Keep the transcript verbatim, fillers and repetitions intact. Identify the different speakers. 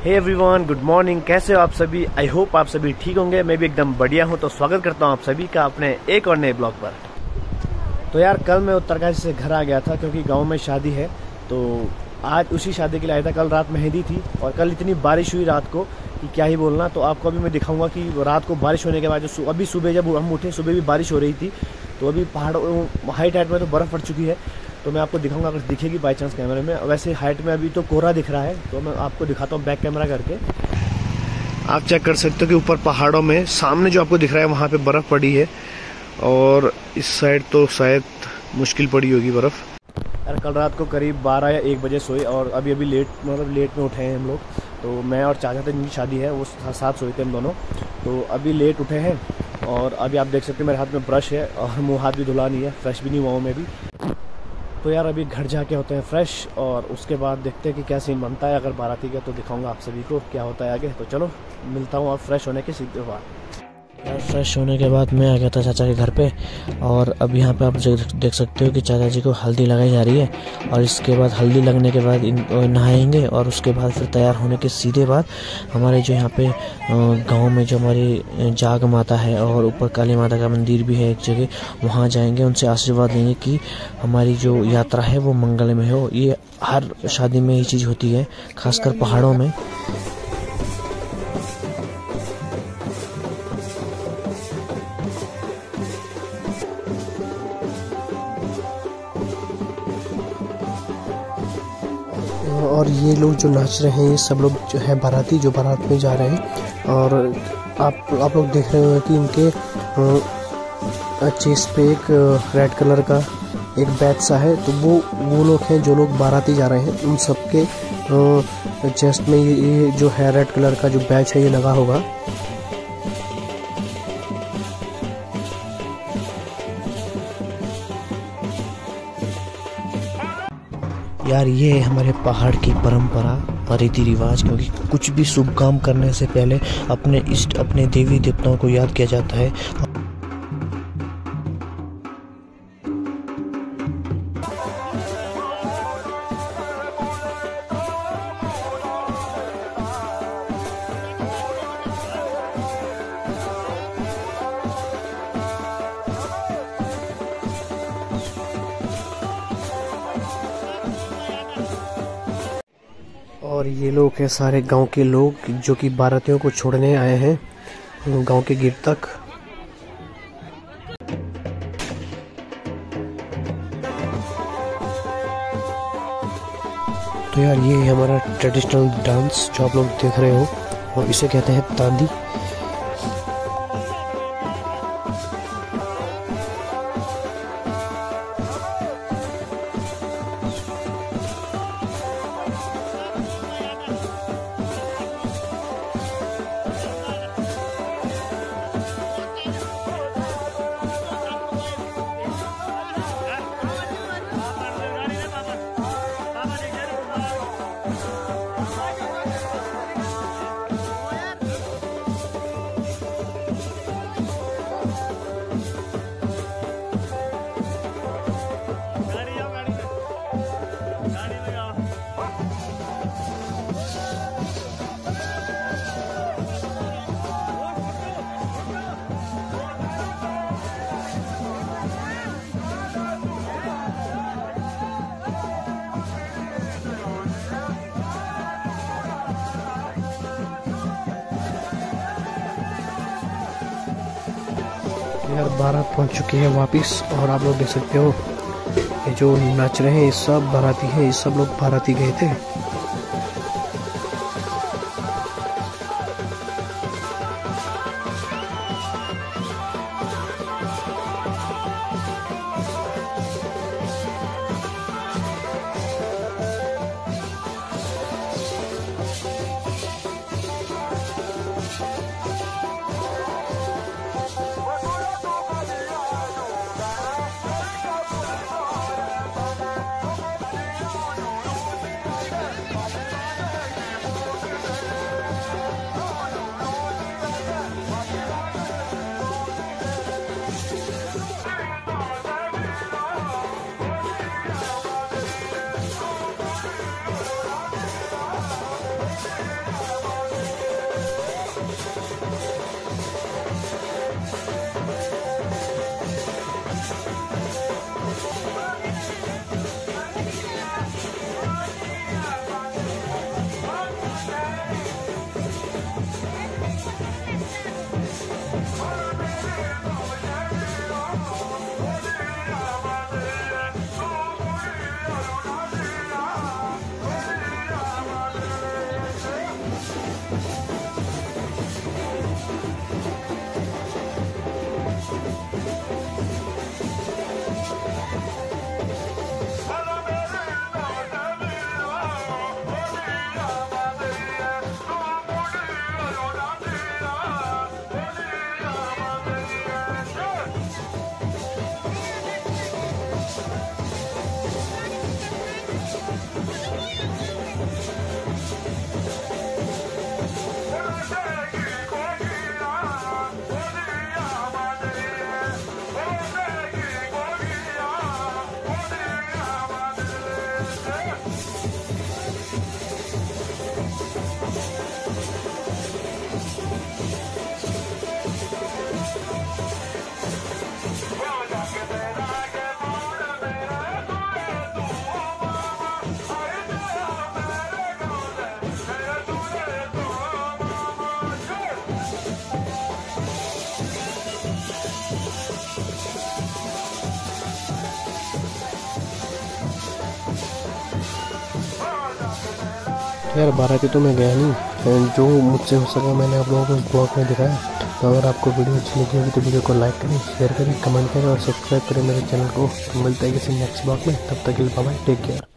Speaker 1: Hey everyone, good morning. कैसे हो आप सभी? आई होप आप सभी ठीक होंगे। मैं भी एकदम बढ़िया हूं। तो स्वागत करता हूं आप सभी का अपने एक और नए ब्लॉग पर। तो यार कल मैं उत्तरकाशी से घर आ गया था क्योंकि गांव में शादी है। तो आज उसी शादी के लिए आया था। कल रात मेहंदी थी और कल इतनी बारिश हुई रात को कि क्या ही बोलना। तो आपको अभी मैं दिखाऊंगा कि रात को बारिश होने के बाद जो अभी सुबह जब हम उठे सुबह भी बारिश हो रही थी। तो अभी पहाड़ों हाइट हाइट में तो बर्फ़ पड़ चुकी है। तो मैं आपको दिखाऊंगा अगर दिखेगी बाई चांस कैमरे में। वैसे हाइट में अभी तो कोहरा दिख रहा है। तो मैं आपको दिखाता हूँ बैक कैमरा करके। आप चेक कर सकते हो कि ऊपर पहाड़ों में सामने जो आपको दिख रहा है वहाँ पे बर्फ़ पड़ी है और इस साइड तो शायद मुश्किल पड़ी होगी बर्फ़। यार कल रात को करीब बारह या एक बजे सोए और अभी अभी लेट मतलब लेट में उठे हैं हम लोग। तो मैं और चाचा थे, जिनकी शादी है, वो साथ सोए थे हम दोनों। तो अभी लेट उठे हैं और अभी आप देख सकते हैं मेरे हाथ में ब्रश है और मुँह हाथ भी धुला नहीं है, फ्रेश भी नहीं हुआ हूँ मैं भी। तो यार अभी घर जाके होते हैं फ्रेश और उसके बाद देखते हैं कि क्या सीन बनता है। अगर बाराती का तो दिखाऊंगा आप सभी को क्या होता है आगे। तो चलो मिलता हूँ आप फ्रेश होने के सीधे बाद। यार फ्रेश होने के बाद मैं आ गया था चाचा के घर पे और अब यहाँ पे आप देख सकते हो कि चाचा जी को हल्दी लगाई जा रही है। और इसके बाद हल्दी लगने के बाद नहाएंगे और उसके बाद फिर तैयार होने के सीधे बाद हमारे जो यहाँ पे गांव में जो हमारी जाग माता है और ऊपर काली माता का मंदिर भी है एक जगह, वहाँ जाएंगे, उनसे आशीर्वाद लेंगे कि हमारी जो यात्रा है वो मंगलमय हो। ये हर शादी में ये चीज़ होती है, खासकर पहाड़ों में। और ये लोग जो नाच रहे हैं ये सब लोग जो है बाराती, जो बारात में जा रहे हैं। और आप आप लोग देख रहे हो कि इनके चेस्ट पे एक रेड कलर का एक बैच सा है। तो वो वो लोग हैं जो लोग बाराती जा रहे हैं। उन सबके चेस्ट में ये, ये जो है रेड कलर का जो बैच है ये लगा होगा। यार ये है हमारे पहाड़ की परंपरा और रीति रिवाज, क्योंकि कुछ भी शुभ काम करने से पहले अपने इष्ट अपने देवी देवताओं को याद किया जाता है। और ये लोग हैं सारे गांव के लोग जो कि बारातियों को छोड़ने आए हैं गांव के गेट तक। तो यार ये है हमारा ट्रेडिशनल डांस जो आप लोग देख रहे हो और इसे कहते हैं तांदी। यार बारात पहुंच चुकी है वापस और आप लोग देख सकते हो ये जो नाच रहे हैं ये सब बाराती हैं। ये सब लोग बाराती गए थे। यार बाराती तो मैं गया नहीं, जो मुझसे हो सका मैंने आप लोगों को इस ब्लॉग में दिखाया। तो अगर आपको वीडियो अच्छी लगी होगी तो वीडियो को लाइक करें, शेयर करें, कमेंट करें और सब्सक्राइब करें मेरे चैनल को। तो मिलते हैं किसी नेक्स्ट ब्लॉग में, तब तक के लिए बाय बाय, टेक केयर।